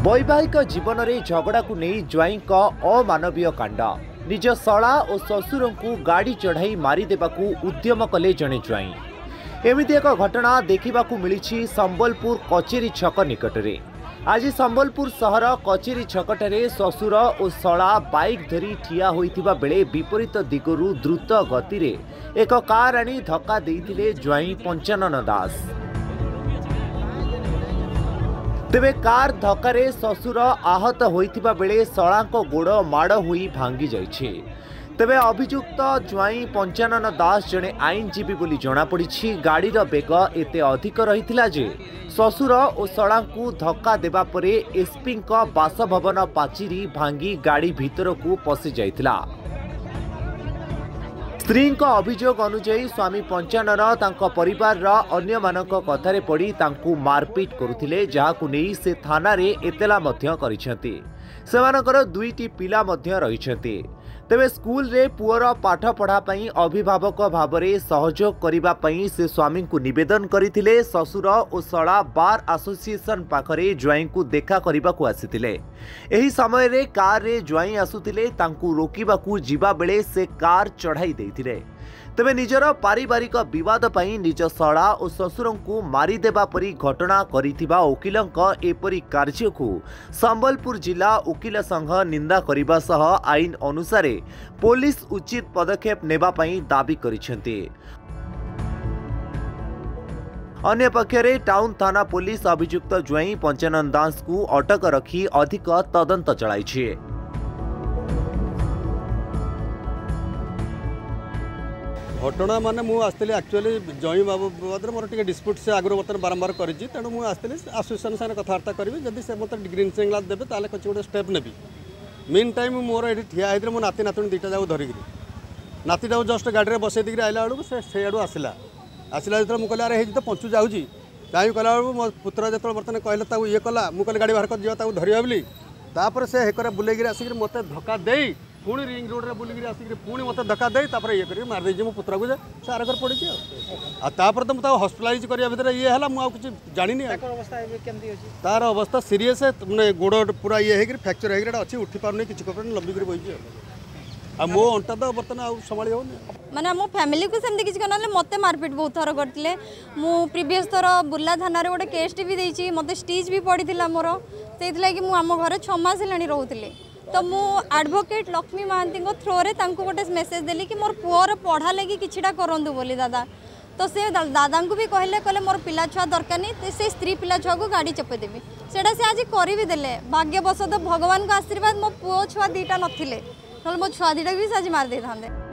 वैवाहिक जीवन में झगड़ा को नहीं ज्वाई अमानवीय कांड निज शला और ससुर को गाड़ी चढ़ाई मारिदेवा उद्यम कले जड़े ज्वाई। एमती एक घटना देखा मिली संबलपुर कचेरी छक निकट में। आज संबलपुर सहर कचेरी छकटे ससुर और शला बाइक धरी ठिया होइथिबा बेले विपरीत दिगरू द्रुत गति में एक कार आनी धक्का देइथिले ज्वाई पंचानन दास। तेबे कार धक्कार ससुर आहत होइथिबा बेले शलांको गोड़ माड़ होई भांगी जाइछे। तेबे अभियुक्त ज्वाई पंचानन दास जड़े आईनजीवी बोली जना पड़ी। गाड़ीर बेग एते अधिक रहिथिला जे ससुर और शलांकु धक्का देबा परे एसपी बासभवन पाचिरी भांगी गाड़ी भितर को पशि जाइथिला। स्त्री अभियोग अनुसार स्वामी पंचानन तांको परिवार अन्य मानक कथारे पड़ी तांकु मारपीट करुथिले, जहाकु नेई से थाना रे एतला मध्य करिसेंती। सेमानकर दुईटी पिला मध्य रहिसेंती। तेबे स्कूल रे पुअर पाठ पढ़ा पई अभिभावक भावरे सहयोग करिबा पई से स्वामी को निवेदन करथिले। ससुर और शला बार एसोसिएशन पाखरे ज्वाई को देखा करबा को आसीथिले। एही समय रे कार रे ज्वाई आसुथिले, तांकु रोकिबा को जिबा बेले से कार चढ़ाई देथिले। तेबे निजर पारिवारिक विवाद पई निज शला और ससुर को मारिदेबा परी घटना करिथिबा वकीलंक एपरी कार्य को संबलपुर जिला वकील संघ निंदा करिबा सह आईन अनुसार पुलिस उचित पदक्षेप नेबा पई दाबी करिसेंती। अन्य पक्षरे टाउन थाना पुलिस अभियुक्त ज्वाई पंचानन दास को अटक रखी अधिक तदंत चलाइछे। घटना माने मु आसली एक्चुअली जई बाबू बदर मोर टिके डिस्प्यूट से आगरो बर्तन बारंबार करिछि, तेणु मु आसली एसोसिएशन साने कथावार्ता करिवि। जदि से मत ग्रीन सिग्नल देबे ताले कछि गोटे स्टेप नेबी। मीन टाइम मोर एठी ठिया हेद्रे मो नाती नातुन दुईटा जाऊ धरिगिरी नातीटा जस्ट गाड़ी रे बसै दिगिरी आइला बेलू से आडू आसला जो मुझे अरे तो पंचु जाऊँगी कहीं कला बेलू मो पुत्र जो बर्तमान कहले ये कला मुझे गाड़ी बाहर कर जा धरवा बोली तापर से हेकर बुलेगिरी आसिक मत धक्का दे पुणी रिंग रोड में बुलिकी आसिक पुणी मत धक्का दे ये कर मारदे मो पुत्र को से आरगर पड़ी तापर तो मुझे हस्पिटालाइज करने भर ये है मुझे जानी तार अवस्था सीरीयस मैंने गोड़ पूरा ये फ्रैक्चर होगी अच्छी उठी पार नहीं कि लंबिक बही मो अंटा तो बर्तमान संभाली हो माने मो फैमिली को सेमती किसी ना मत मारपीट बहुत थर करते। मु प्रीवियस थर बुर्ला थाना गोटे केस भी देती मत स्टिच भी पड़ा मोर से आम घर 6 मास है रोली। तो मु एडवोकेट लक्ष्मी महांती थ्रो रे गोटे मेसेज देली कि मोर पुअर पढ़ा लगी किछिटा करंतु बोली दादा। तो से दादा को भी कहले मोर पिला छुआ दरकार नहीं से स्त्री पिला छुआ को गाड़ी चपेदेवी सेटा से आज कर भी देले। भाग्यवश तो भगवान को आशीर्वाद मो पुओ छुआ 2टा नथिले मो छुआ 2टा भी आज मार दे था।